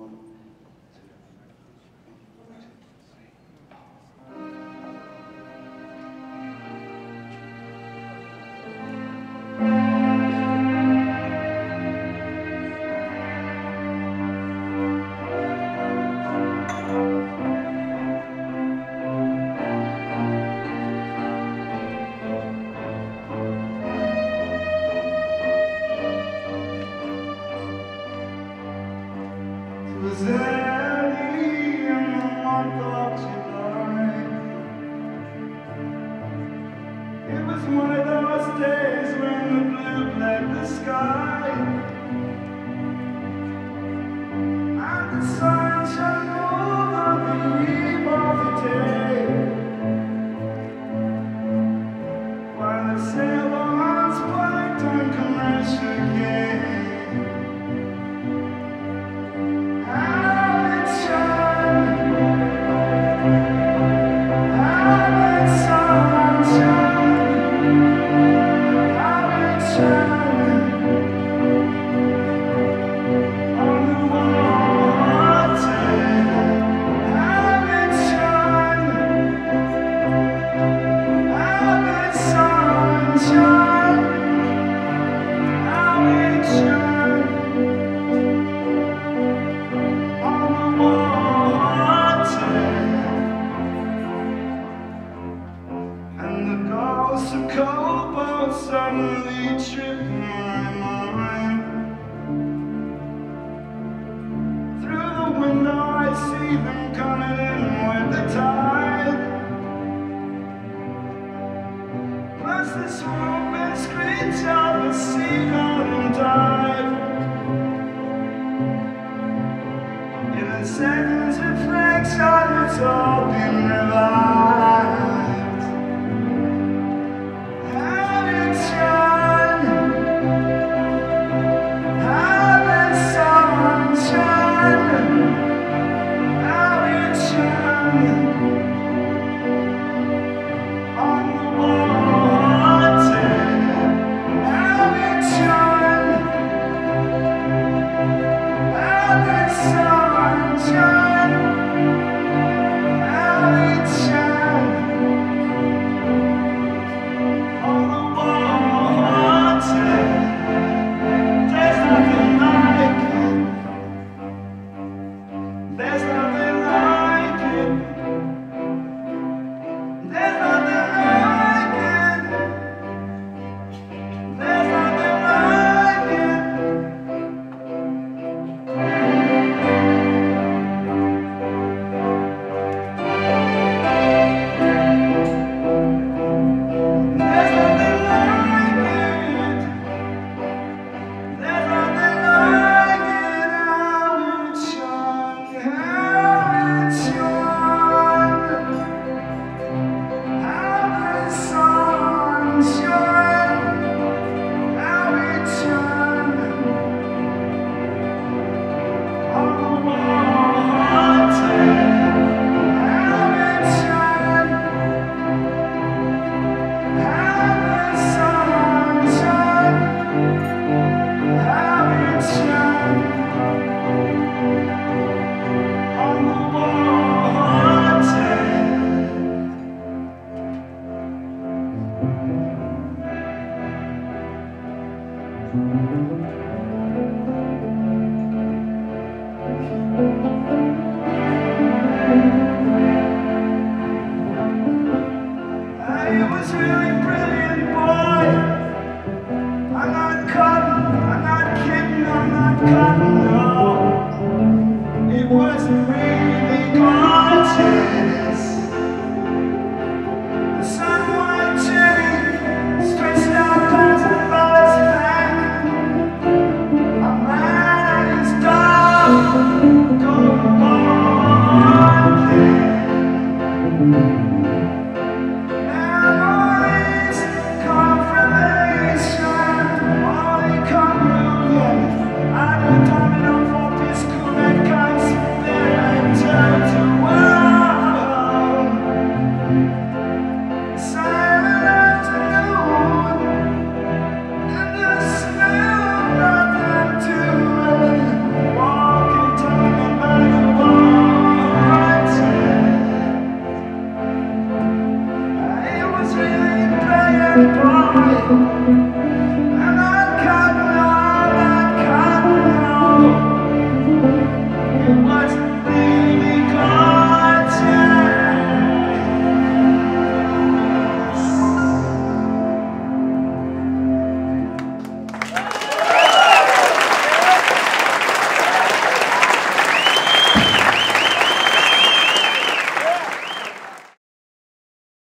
Was early in the month of July. It was one of those days when the blue bled the sky, and the sun shone gold on the eve of the day, while the sailboats piped on commercial game. The cold boat suddenly tripped my mind. Through the window I see them coming in with the tide. Plus the swoop and screech of the seagull and dive. In a second's reflection it's all been revived. Confirmation, only come moving, I don't know. and crying.